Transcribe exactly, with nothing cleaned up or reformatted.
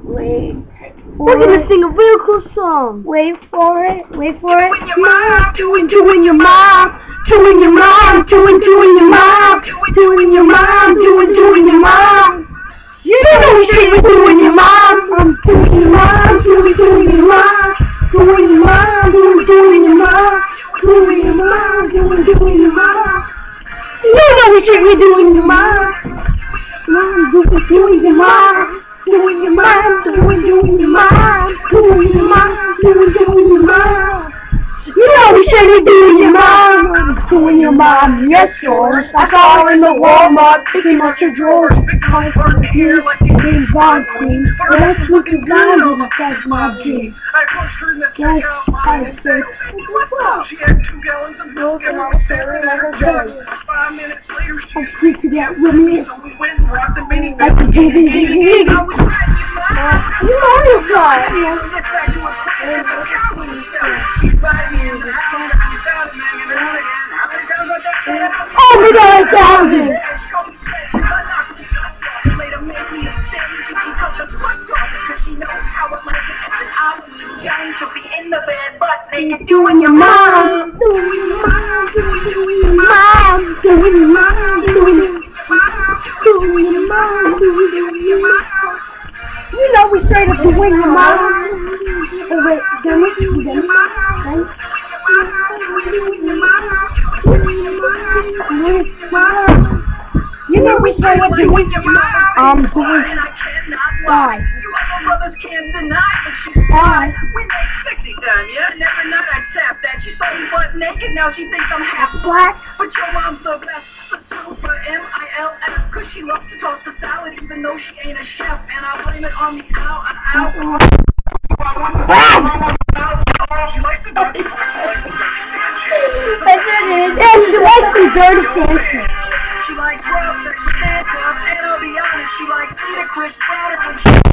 Wait. We're gonna sing a real cool song. Wait for it. Wait for it. Mom, doing, doing your mom, doing your mom, doing, doing your mom, doing your mom, doing, doing your mom. You know we should be doing your mom. I'm doing your mom, doing, doing your mom, doing your mom, doing, doing your mom, doing your mom, doing, doing your mom. You know we should be doing your mom. Mom, doing, doing your mom. Doing your mom, doing, doing your mom, doing your mom, doing, doing your mom. You know we should be doing your mom. Doing your mom, yes, George. I saw her in the Walmart picking up your drawers. I heard here like the game's on queen. But that's looking blind and that's my dream. I pushed her in the Yes, checkout I line and said, she had two gallons of milk and I was staring at her jug. Five minutes later, she I'm free to get with me. so we went and rocked the mini I can do this. I was glad you laughed. You know you're fine. Get back to a quick and the cow when you said she's five years and how she found it hanging out again. How many times I got that? Oh my God, a thousand. Later make me a sandwich and she cut the fuck off because she knows how it like it. And I was young to be in the bed, but they could Doing your mom, doing your mom, doing, doing your mom, doing your mom, doing your mom, doing your mom, doing, doing your mom. You know we straight up doing your mom. Oh wait, done it, you done it, right? You know we straight up doing your mom. I'm doing. and I cannot Why? lie. You other brothers can't deny that she's Why? We make sexy time, yeah? And every night I tap that. She saw me butt naked, now she thinks I'm half Black. But your mom's the best. The super M I L S. Cause she loves to toss the salad even though she ain't a chef. And I blame it on the ow, ow, ow. She likes to dance. That's what it is. And she likes some dirty dancing. She likes rough, sexy Santa. And I'll be honest, she likes Peter Chris Brown when she